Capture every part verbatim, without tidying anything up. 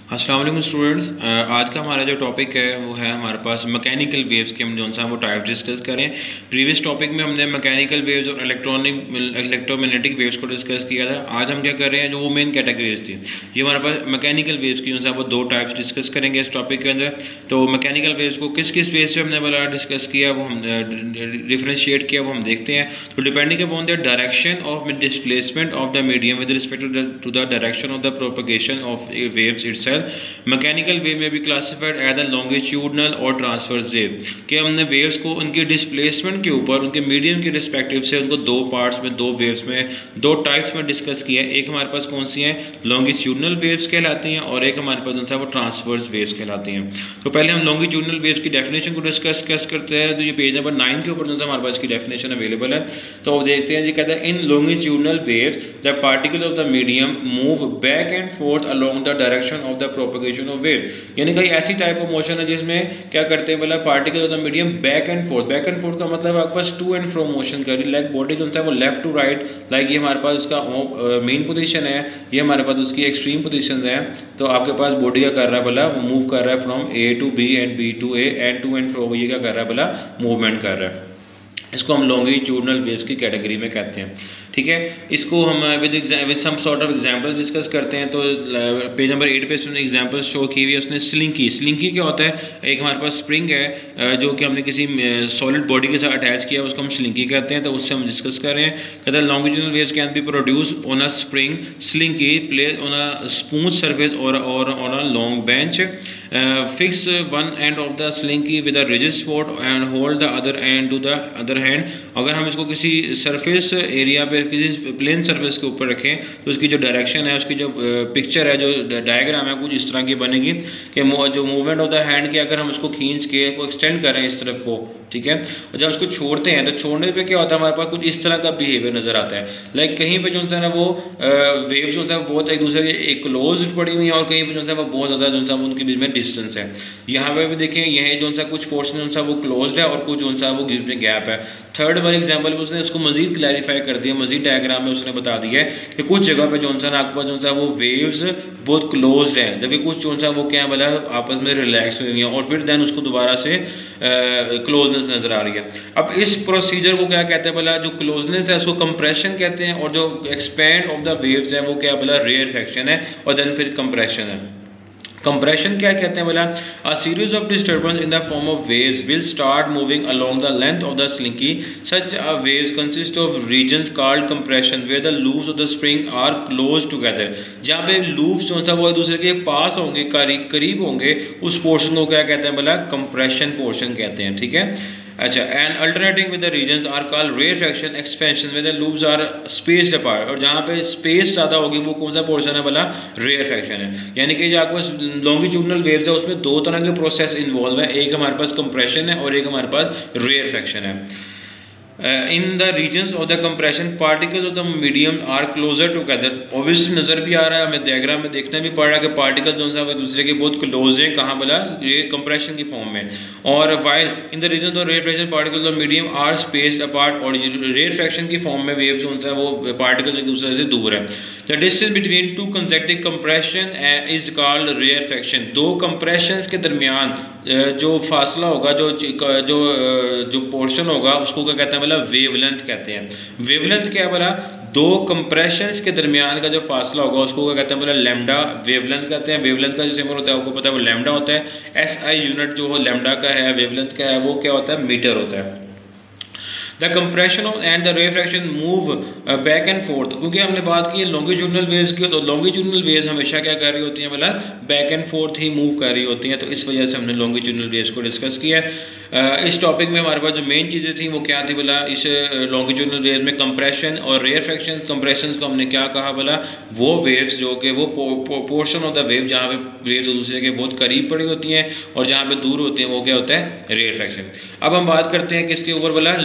अस्सलाम वालेकुम स्टूडेंट्स। आज का हमारा जो टॉपिक है वो है हमारे पास मैकेनिकल वेव्स के हम जो सा वो टाइप डिस्कस करें। प्रीवियस टॉपिक में हमने मैकेनिकल वेव्स और इलेक्ट्रॉनिक इलेक्ट्रोमैग्नेटिक वेव्स को डिस्कस किया था। आज हम क्या कर रहे हैं, जो वो मेन कैटेगरीज थी, ये हमारे पास मैकेनिकल वेव्स की जो सा वो दो टाइप्स डिस्कस करेंगे इस टॉपिक के अंदर। तो मैकेनिकल वेव्स को किस किस बेस पे हमने बोला डिस्कस किया, वो हम डिफ्रेंशिएट किया, वो हम देखते हैं। तो depending upon the direction of displacement of the medium with respect to the direction of the propagation of waves itself, mechanical wave में भी क्लासिफाइड एज द लॉन्गिट्यूडनल और ट्रांसवर्स वेव, कि हमने वेव्स को उनके डिस्प्लेसमेंट के ऊपर उनके मीडियम के रिस्पेक्टिव से उनको दो पार्ट्स में, दो वेव्स में, दो टाइप्स में डिस्कस किया। एक हमारे पास कौन सी है, लॉन्गिट्यूडनल वेव्स कहलाती हैं, और एक हमारे पास जो है वो ट्रांसवर्स वेव्स कहलाती हैं। तो पहले हम लॉन्गिट्यूडनल वेव्स की डेफिनेशन को डिस्कस करते हैं। तो ये पेज नंबर नाइन के ऊपर जो है हमारे पास इसकी डेफिनेशन अवेलेबल है। तो देखते हैं जी, कहता है in longitudinal waves the particle of the medium move back and forth along the direction of the propagation of wave. यानी कि ऐसी टाइप ऑफ मोशन है जिसमें क्या करते हैं, बोला particle of the medium back and forth. Back and forth का मतलब आपके पास टू एंड फ्रो मोशन कर रही है, लाइक बॉडी जो है वो लेफ्ट टू राइट, लाइक ये हमारे पास उसका मेन पोजीशन है, ये हमारे पास उसकी एक्सट्रीम पोजीशंस हैं। तो आपके पास बॉडी क्या कर रहा है, बोला मूव कर रहा है from A to B and B to A and to and fro, ये क्या कर रहा है, बोला मूवमेंट कर रहा है। इसको हम लॉन्गिट्यूडनल वेव्स की कैटेगरी में कहते हैं। ठीक है, इसको हम with with some sort of examples discuss करते हैं। तो पेज नंबर एट पे उसने एग्जांपल शो की हुई है। उसने स्लिंकी, स्लिंकी क्या होता है, एक हमारे पास स्प्रिंग है जो कि हमने किसी सॉलिड बॉडी के साथ अटैच किया, उसको हम स्लिंकी कहते हैं। तो उससे हम डिस्कस कर रहे हैं। कहते हैं longitudinal waves can be produce on a spring slinky place on a smooth surface और on a long bench, fix one end of the slinky with a rigid spot and hold the other end to the other hand. अगर हम इसको किसी surface area पे, किसी plane surface के ऊपर रखें, तो उसकी जो डायरेक्शन है, उसकी जो पिक्चर है, जो डायग्राम है, कुछ इस तरह की बनेगी कि जो मूवमेंट ऑफ द हैंड की अगर हम इसको खींच के को एक्सटेंड करें इस तरफ को, ठीक है, और जब उसको छोड़ते हैं तो छोड़ने पे क्या होता है, हमारे पास कुछ इस तरह का बिहेवियर नजर आता है। लाइक कहीं पे जो है ना वो वेव्स जो है बहुत एक दूसरे के क्लोज पड़ी हुई है, और कहीं पे जो है वो बहुत ज़्यादा जो है उनके बीच में डिस्टेंस है। यहाँ पे भी देखें, यह जो है कुछ पोर्शन जो है वो क्लोज है और कुछ जो है वो बीच में गैप है। थर्ड वाले एग्जाम्पल में उसने उसको मजीद क्लैरिफाई कर दिया, मजीद डायग्राम में उसने बता दिया है कि कुछ जगह पे जो है आपके पास जो है वो वेव्स बहुत क्लोज हैं, जबकि कुछ जो है वो क्या बोला आपस में रिलैक्स हुई हैं, और फिर देन उसको दोबारा से क्लोजनेस नजर आ रही है। अब इस प्रोसीजर को क्या कहते हैं, बोला जो क्लोजनेस है उसको कंप्रेशन कहते हैं, और जो एक्सपैंड ऑफ द वेव्स है वो क्या बोला रेयरफैक्शन है, और देन फिर कंप्रेशन है। कंप्रेशन क्या कहते हैं, बोला a series of disturbance in the form of waves will start moving along the length of the slinky. Such a waves consist of regions called compression where the loops of the spring are close together. जहाँ पे loops जो है वो एक दूसरे के पास होंगे, करीब करीब होंगे, उस पोर्शन को क्या कहते हैं, बोला कंप्रेशन पोर्शन कहते हैं। ठीक है, अच्छा, and alternating with the regions are called rarefaction expansion with the loops are spaced apart. और जहाँ पे स्पेस ज़्यादा होगी वो कौन सा पोर्शन है, बोला रेयरफैक्शन है। यानी कि जो आपको लॉन्गिट्यूडनल वेव्स है उसमें दो तरह के प्रोसेस इन्वॉल्व है, एक हमारे पास कंप्रेशन है और एक हमारे पास रेयरफैक्शन है। In the regions of the compression particles of the medium are closer together. Obviously नजर भी आ रहा है, हमें डायग्राम में देखना भी पड़ रहा है कि पार्टिकल जो है वो दूसरे के बहुत क्लोज है, कहाँ बोला ये कंप्रेशन की फॉर्म में। और while in the region of rarefaction particles of medium are spaced apart, और रेयरफैक्शन की फॉर्म में वेव्स जो है वो पार्टिकल एक दूसरे से दूर है। The distance between two consecutive compression is called rarefaction. दो कंप्रेशंस के दरमियान जो फासला होगा, जो जो जो पोर्शन होगा, उसको क्या कहते हैं, बोला वेवलेंथ कहते हैं। वेवलेंथ क्या है, बोला दो कंप्रेशंस के दरमियान का जो फासला होगा उसको क्या कहते हैं, बोला लैम्डा वेवलेंथ कहते हैं। वेवलेंथ का जो सिंबल होता है आपको पता है वो लैम्डा होता है। एस आई यूनिट जो लैम्डा का है, वेवलेंथ का है, वो क्या होता है, मीटर होता है। The compression of and the rarefaction move back and forth, क्योंकि हमने बात की है लॉन्गिट्यूडनल वेव्स की, तो लॉन्गिट्यूडनल वेव्स हमेशा क्या कर रही होती हैं, बोला बैक एंड फोर्थ ही मूव कर रही होती हैं। तो इस वजह से हमने लॉन्गिट्यूडनल वेव्स को डिस्कस किया है। uh, इस टॉपिक में हमारे पास जो मेन चीज़ें थी वो क्या थी, बोला इस लॉन्गिट्यूडनल वेव्स में कंप्रेशन और रेयरफैक्शन। कंप्रेशन को हमने क्या कहा, बोला वो वेव्स जो कि वो पोर्शन ऑफ द वेव जहाँ पे वेव्स दूसरे के बहुत करीब पड़ी होती हैं और जहाँ पे दूर होती हैं वो क्या होता है, रेयरफैक्शन। अब हम बात करते हैं किसके ऊपर, बोला लॉन्गिट्यूड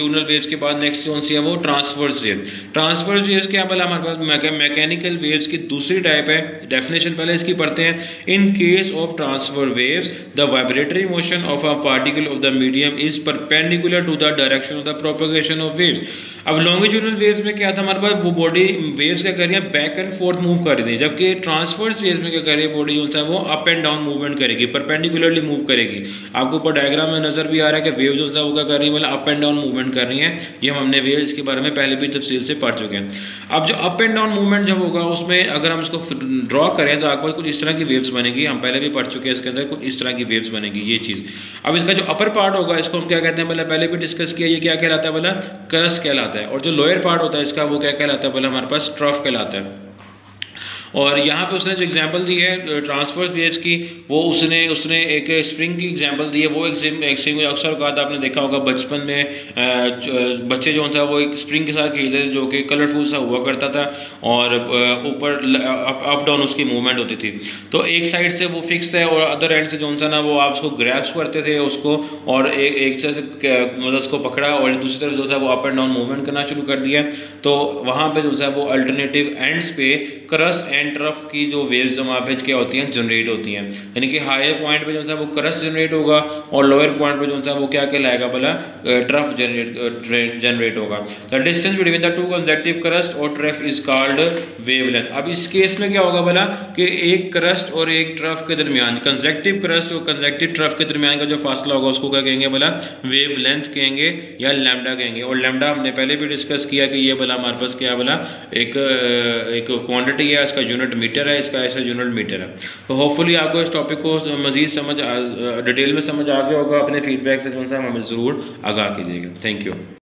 लॉन्गिट्यूडनल वेव्स के बाद नेक्स्ट कौन सी है वो ट्रांसवर्स वेव। ट्रांसवर्स वेव्स क्या बोला हमारे पास मैकेनिकल वेव्स की दूसरी टाइप है। डेफिनेशन पहले इसकी पढ़ते हैं। In case of transfer waves the vibratory motion of a particle of the medium is perpendicular to the direction of the propagation of waves. अब लॉन्गिट्यूडनल वेव्स में क्या था हमारे पास, वो बॉडी वेव्स क्या कर रही है बैक एंड फोर्थ मूव कर रही थी, जबकि ट्रांसवर्स वेव्स में क्या कर रही है बॉडी जो है वो अप एंड डाउन मूवमेंट करेगी, परपेंडिकुलरली मूव करेगी। आपको ऊपर डायग्राम में नजर भी आ रहा है कि वेव जो है वो क्या कर रही है मतलब अप एंड डाउन मूवमेंट कर रही है। ये हम हमने वेव्स के बारे में पहले भी तफसील से पढ़ चुके हैं। अब जो अप एंड डाउन मूवमेंट जब होगा उसमें अगर हम इसको ड्रॉ करें तो आपके पास कुछ इस तरह की वेव्स बनेगी। हम पहले भी पढ़ चुके हैं इसके अंदर कुछ इस तरह की वेव्स बनेगी ये चीज़। अब इसका जो अपर पार्ट होगा इसको हम क्या कहते हैं मतलब पहले भी डिस्कस किया, ये क्या कहलाता है बोला क्रस्ट कहलाता है। और जो लोअर पार्ट होता है इसका वो क्या कहलाता है बोला हमारे पास ट्रफ कहलाता है। और यहाँ पे उसने जो एग्जांपल दी है ट्रांसवर्स वेव्स की, वो उसने उसने एक स्प्रिंग की एग्जांपल दी है। वो एक अक्सर औकात आपने देखा होगा बचपन में बच्चे जो सा वो एक स्प्रिंग के साथ खेलते थे जो कि कलरफुल सा हुआ करता था और ऊपर अप डाउन उसकी मूवमेंट होती थी। तो एक साइड से वो फिक्स है और अदर एंड से जो सा ना वो आप उसको ग्रैब्स करते थे उसको और एक एक से मतलब उसको पकड़ा और दूसरी तरफ जो सा वो अप एंड डाउन मूवमेंट करना शुरू कर दिया। तो वहाँ पे जो सा वो अल्टरनेटिव एंड्स पे क्रस्ट एंड ट्रफ की जो वेव्स जो वहाँ पे क्या होती हैं जनरेट होती हैं। यानी कि हायर पॉइंट पे जो सा वो क्रस्ट जनरेट होगा और लोअर पॉइंट पे जो सा वो क्या कहलाएगा बोला ट्रफ जनरेट जनरेट होगा। The distance between the two consecutive crest और ट्रफ इज कॉल्ड वेवलेंथ। अब इस केस में क्या होगा बोला कि एक क्रस्ट और एक ट्रफ के दरमियान कंसेक्टिव क्रस्ट और कंसेक्टिव ट्रफ के दरमियान का जो फासला होगा उसको क्या कहेंगे बोला वेवलेंथ कहेंगे या लैम्डा कहेंगे। और लैम्डा हमने पहले भी डिस्कस किया कि ये बोला हमारे पास क्या बोला एक एक क्वांटिटी है, इसका यूनिट मीटर है, इसका ऐसा यूनिट मीटर है। तो होपफुली आपको इस टॉपिक को मजीद समझ डिटेल में समझ आ गया होगा। अपने फीडबैक से जो सा हमें ज़रूर आगाह कीजिएगा। Thank you.